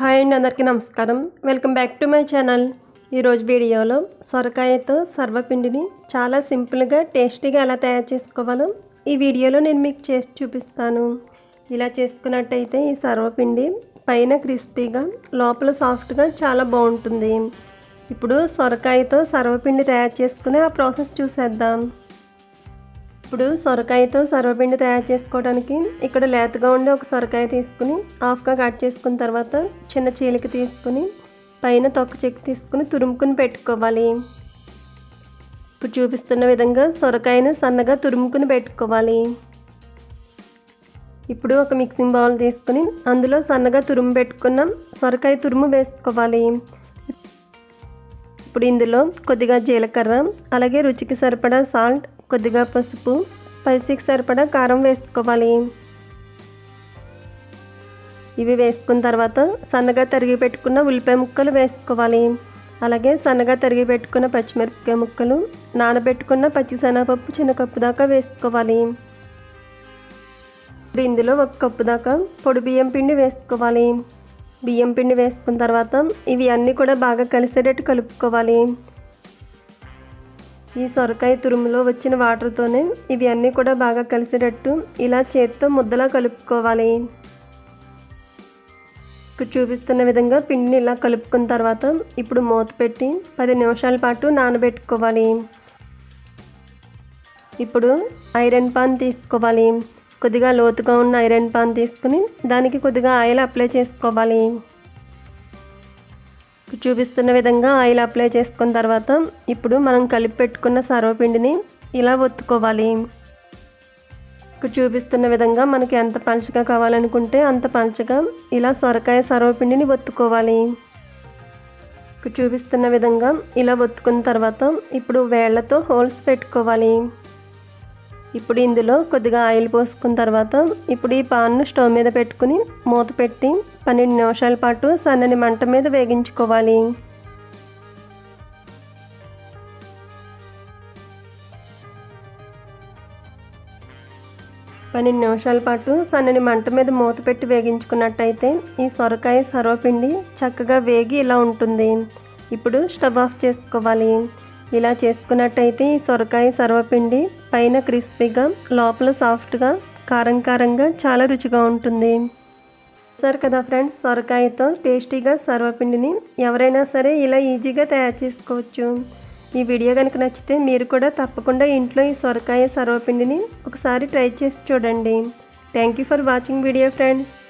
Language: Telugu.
హాయ్ అండి, అందరికీ నమస్కారం. Welcome back to my channel. ఈరోజు వీడియోలో సొరకాయతో సర్వపిండిని చాలా సింపుల్గా టేస్టీగా ఎలా తయారు చేసుకోవాలో ఈ వీడియోలో నేను మీకు చేసి చూపిస్తాను. ఇలా చేసుకున్నట్టయితే ఈ సర్వపిండి పైన క్రిస్పీగా లోపల సాఫ్ట్గా చాలా బాగుంటుంది. ఇప్పుడు సొరకాయతో సర్వపిండి తయారు చేసుకునే ఆ ప్రాసెస్ చూసేద్దాం. ఇప్పుడు సొరకాయతో సర్వపిండి తయారు చేసుకోవడానికి ఇక్కడ లేతగా ఉండే ఒక సొరకాయ తీసుకుని హాఫ్గా కట్ చేసుకున్న తర్వాత చిన్న చీలిక తీసుకుని పైన తొక్క చెక్కు తీసుకుని తురుముకుని పెట్టుకోవాలి. ఇప్పుడు చూపిస్తున్న విధంగా సొరకాయను సన్నగా తురుముకుని పెట్టుకోవాలి. ఇప్పుడు ఒక మిక్సింగ్ బౌల్ తీసుకుని అందులో సన్నగా తురుము పెట్టుకున్న సొరకాయ తురుము వేసుకోవాలి. ఇప్పుడు ఇందులో కొద్దిగా జీలకర్ర, అలాగే రుచికి సరిపడా సాల్ట్, కొద్దిగా పసుపు, స్పైసీకి సరిపడా కారం వేసుకోవాలి. ఇవి వేసుకున్న తర్వాత సన్నగా తరిగి పెట్టుకున్న ఉల్లిపాయ ముక్కలు వేసుకోవాలి. అలాగే సన్నగా తరిగి పెట్టుకున్న పచ్చిమిరపకాయ ముక్కలు, నానబెట్టుకున్న పచ్చిశనగపప్పు చిన్న కప్పు దాకా వేసుకోవాలి. ఇప్పుడు ఇందులో ఒక కప్పు దాకా పొడి బియ్యం పిండి వేసుకోవాలి. బియ్యం పిండి వేసుకున్న తర్వాత ఇవి అన్నీ కూడా బాగా కలిసేటట్టు కలుపుకోవాలి. ఈ సొరకాయ తురుములో వచ్చిన వాటర్తోనే ఇవి అన్నీ కూడా బాగా కలిసేటట్టు ఇలా చేత్తో ముద్దలా కలుపుకోవాలి. చూపిస్తున్న విధంగా పిండిని ఇలా కలుపుకున్న తర్వాత ఇప్పుడు మూత పెట్టి 10 నిమిషాల పాటు నానబెట్టుకోవాలి. ఇప్పుడు ఐరన్ పాన్ తీసుకోవాలి. కొద్దిగా లోతుగా ఉన్న ఐరన్ పాన్ తీసుకుని దానికి కొద్దిగా ఆయిల్ అప్లై చేసుకోవాలి. చూపిస్తున్న విధంగా ఆయిల్ అప్లై చేసుకున్న తర్వాత ఇప్పుడు మనం కలిపి పెట్టుకున్న సర్వపిండిని ఇలా ఒత్తుకోవాలి. చూపిస్తున్న విధంగా మనకి ఎంత పలుచగా కావాలనుకుంటే అంత పలుచగా ఇలా సొరకాయ సర్వపిండిని ఒత్తుకోవాలి. చూపిస్తున్న విధంగా ఇలా ఒత్తుకున్న తర్వాత ఇప్పుడు వేళ్లతో హోల్స్ పెట్టుకోవాలి. ఇప్పుడు ఇందులో కొద్దిగా ఆయిల్ పోసుకున్న తర్వాత ఇప్పుడు ఈ పాన్ను స్టవ్ మీద పెట్టుకుని మూత పెట్టి 12 నిమిషాల పాటు సన్నని మంట మీద వేగించుకోవాలి. నిమిషాల పాటు సన్నని మంట మీద మూత పెట్టి వేగించుకున్నట్టయితే ఈ సొరకాయ సర్వపిండి చక్కగా వేగి ఇలా ఉంటుంది. ఇప్పుడు స్టవ్ ఆఫ్ చేసుకోవాలి. ఇలా చేసుకున్నట్టయితే ఈ సొరకాయ సర్వపిండి పైన క్రిస్పీగా లోపల సాఫ్ట్గా కారం కారంగా చాలా రుచిగా ఉంటుంది. సరే కదా ఫ్రెండ్స్, సొరకాయతో టేస్టీగా సర్వపిండిని ఎవరైనా సరే ఇలా ఈజీగా తయారు చేసుకోవచ్చు. ఈ వీడియో కనుక నచ్చితే మీరు కూడా తప్పకుండా ఇంట్లో ఈ సొరకాయ సర్వపిండిని ఒకసారి ట్రై చేసి చూడండి. Thank you for watching video friends.